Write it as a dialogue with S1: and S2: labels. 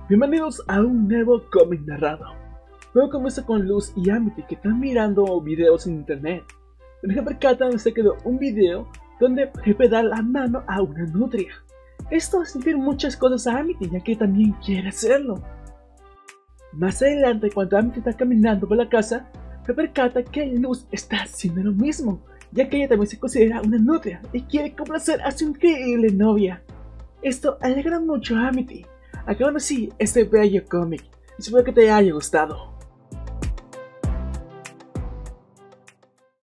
S1: Bienvenidos a un nuevo cómic narrado. Luego comienza con Luz y Amity que están mirando videos en internet. Donde se percatan se quedó un video donde Pepe da la mano a una nutria. Esto hace sentir muchas cosas a Amity ya que también quiere hacerlo. Más adelante, cuando Amity está caminando por la casa, se percata que Luz está haciendo lo mismo, ya que ella también se considera una nutria y quiere complacer a su increíble novia. Esto alegra mucho a Amity. Acabando así este bello cómic. Espero que te haya gustado.